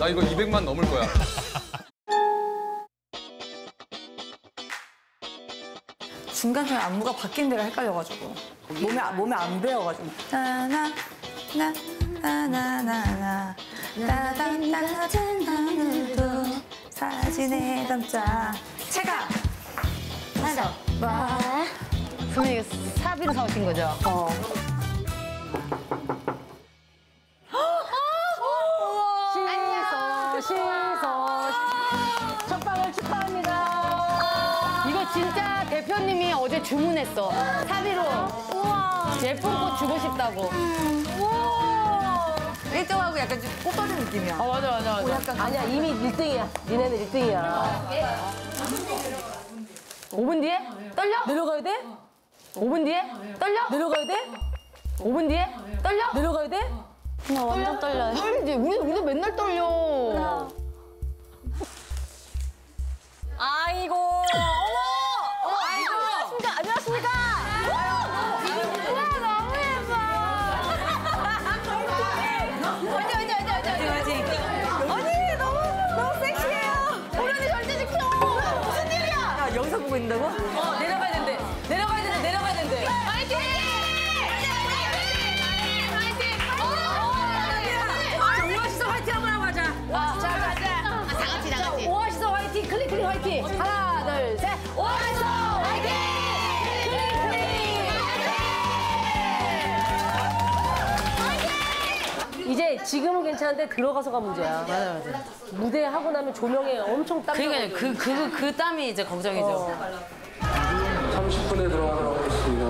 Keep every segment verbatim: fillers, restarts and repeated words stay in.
나 이거 이백만 넘을 거야. 중간중간 안무가 바뀐 데가 헷갈려가지고 몸에 몸에 안 배어가지고 나나 나 나나나나 나나나진 하늘도 사진에 담자 체감 맞아 와 선생님 이거 사비로 사오신 거죠? 어. 시소 시소 첫방을 축하합니다. 이거 진짜 대표님이 어제 주문했어. 사비로 예쁜 꽃 주고 싶다고. 일 등하고 약간 좀 꽃 떨어진 느낌이야. 어 맞아 맞아 맞아. 약간 아니야 이미 일 등이야. 니네는 일 등이야. 오 분 뒤에? 떨려? 내려가야 돼? 오 분 뒤에? 떨려? 내려가야 돼? 오 분 뒤에? 떨려? 내려가야 돼? 나 완전 떨려요. 떨리지. 우리, 우리도 맨날 떨려. 아이고 어머 어머 아이고 안녕하십니까 안녕하십니까 우와, 너무 예뻐. 언니 언니 언니 언니 언니 언니 너무 너무 섹시해요 우리 언니 절대 지켜 무슨 일이야 야, 여기서 보고 있는다고? 어 내려가야 된대 내려가야 된대 내려가야 된대 화이팅! 오아시스 화이팅 한번 하고 하자 아, 자, 가자. 아, 다 같이, 다 같이. 오아시스 화이팅 클릭 클릭 화이팅 하나 둘셋 오아시스 화이팅 클릭 클릭 이제 지금은 괜찮은데 들어가서가 문제야 맞아, 맞아. 무대 하고 나면 조명에 엄청 땀 그러니까 그, 그, 그 땀이 이제 걱정이죠. 삼십 분에 들어가도록 하겠습니다.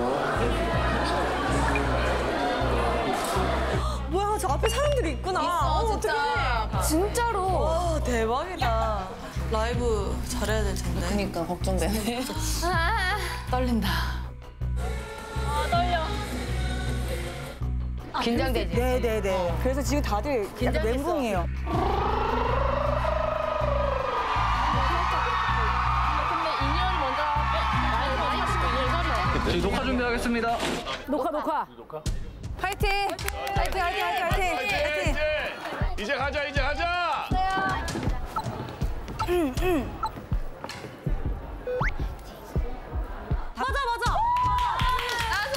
뭐야 저 앞에 사람들이 있구나. 있어, 진짜. 진짜로. 와 대박이다. 라이브 잘해야 될 텐데. 그니까, 걱정되네. 아, 떨린다. 아, 떨려. 긴장되지? 네네네. 그래서 지금 다들 약간 긴장했어. 멘붕이에요. 저희 녹화 준비하겠습니다. 녹화 녹화 파이팅! 파이팅 파이팅 파이팅 파이팅! 파이팅! 이제 가자, 이제 가자. 맞아 맞아 나왔어,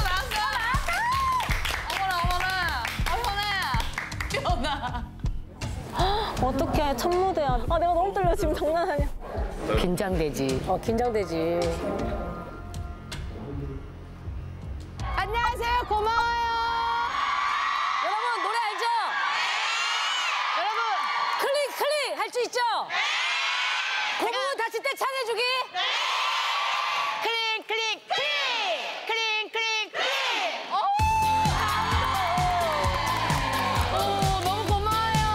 나왔어. 어머나, 어머나. 어머나. 어떡해 첫 무대야 아 내가 너무 떨려 지금 장난 아니야 긴장되지. 어 긴장되지 안녕하세요, 고마워요. 여러분 노래 알죠? 여러분. 클릭 클릭 할 수 있죠? 그 부분 다칠 때 찬해주기 클릭, 클릭, 클릭! 클릭, 클릭, 클릭! 오! 오, 너무 고마워요.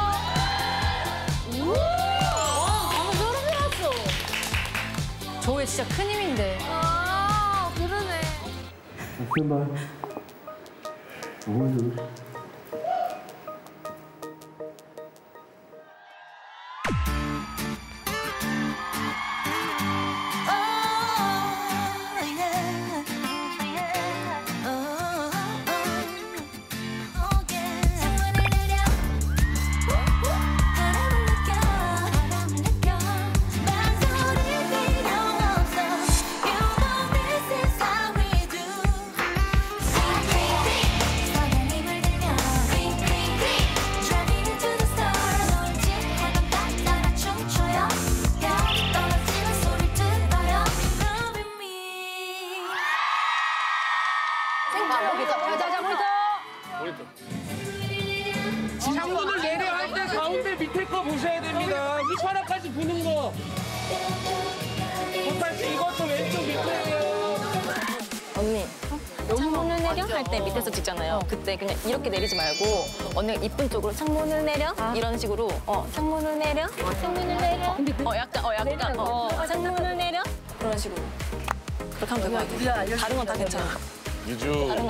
와, 방금 소름 돋았어. 저게 진짜 큰 힘인데. 아, 그러네. 제발. 오유. 자자자 모니터 창문을 내려 할 때 가운데 밑에 거 보셔야 됩니다. 휘파람까지 부는 거. 보탈 씨 이것도 왼쪽 밑에예요. 언니, 창문을 내려 할 때 밑에서 찍잖아요. 그때 그냥 이렇게 내리지 말고 언니가 이쁜 쪽으로 창문을 내려 이런 식으로 어 창문을 내려 창문을 내려 어 약간 어 약간 어 창문을 내려 그런 식으로 그렇게 하면 될 것 같아. 다른 건 다 괜찮아. 유주.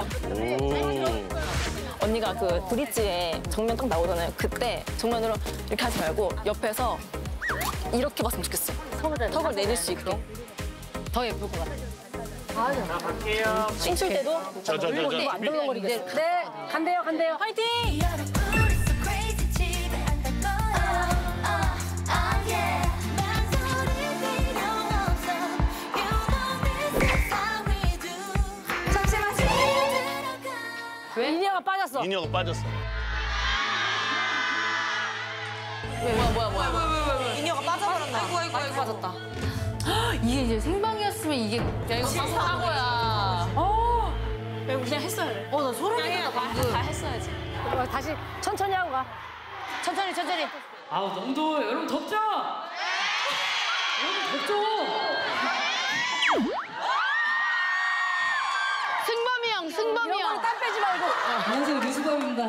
오. 언니가 그 브릿지에 정면 딱 나오잖아요. 그때 정면으로 이렇게 하지 말고 옆에서 이렇게 봤으면 좋겠어. 턱을 내릴 수 있게. 더 예쁠 것 같아. 맞아. 갈게요. 춤출 때도 저, 저, 저, 저. 안 덜렁거리겠어. 네 간대요 간대요 화이팅 인혁은 빠졌어. 뭐야 뭐야 뭐야. 인여가 빠져버렸나? 아이고 아이고 아이고 빠졌다. 이게 이제 생방이었으면 이게 야 이거 사고야. 어. 야, 그냥 했어야 돼. 어, 나 소름 돋았다 방금. 다 했어야지. 어, 다시 천천히 하고 가. 천천히 천천히. 아우 너무 더워요. 여러분 덥죠? 여러분 덥죠? 승범이 형, 승범이 형. 땀 빼지 말고. 안녕하세요 류수범입니다.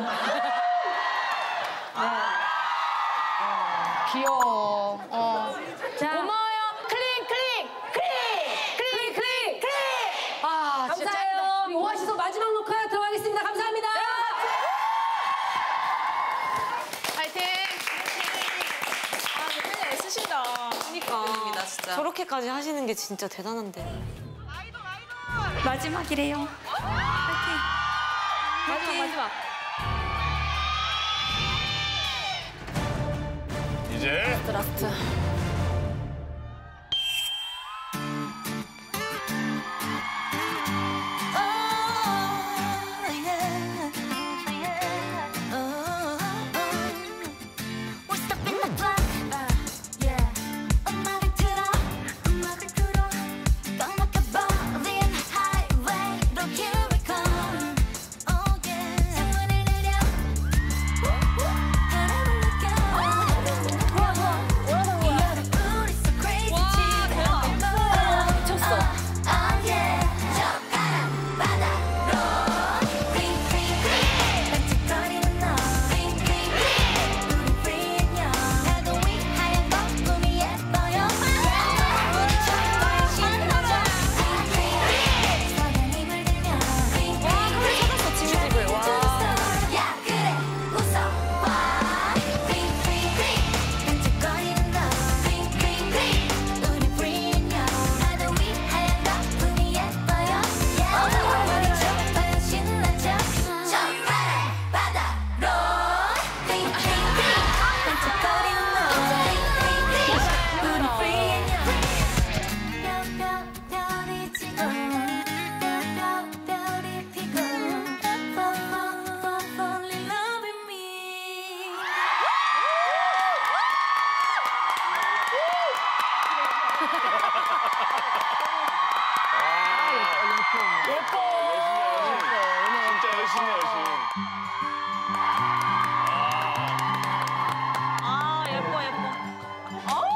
귀여워. 어. 자. 고마워요. 클릭, 클릭, 클릭, 클릭, 클릭, 클릭. 아, 진짜 짱이다. 감사해요. 오아시스 마지막 녹화 들어가겠습니다. 감사합니다. 파이팅. 아, 근데 애쓰신다. 그러니까. 진짜. 저렇게까지 하시는 게 진짜 대단한데. 마지막이래요. 마지막, 마지막. 이제 라스트. 진짜 열심히 열심히. 아, 예뻐, 예뻐.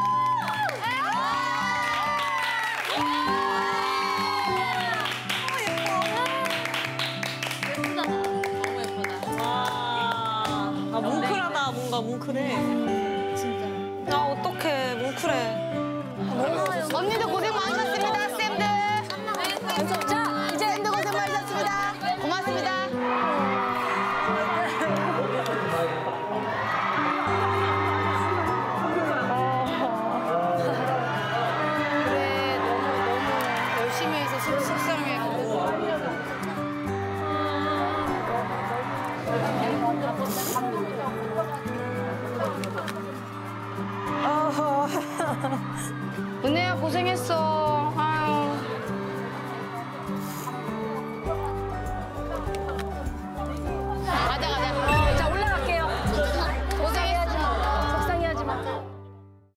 아, 아, 뭉클하다. 뭔가 뭉클해. 진짜. 나 어떡해. 뭉클해. 언니들 고생 많으셨습니다, 쌤들. 자, 이제 쌤들 고생 많으셨습니다. 고맙습니다. 그래, 너무 너무 열심히 해서 속- 속상해. 은혜야 고생했어.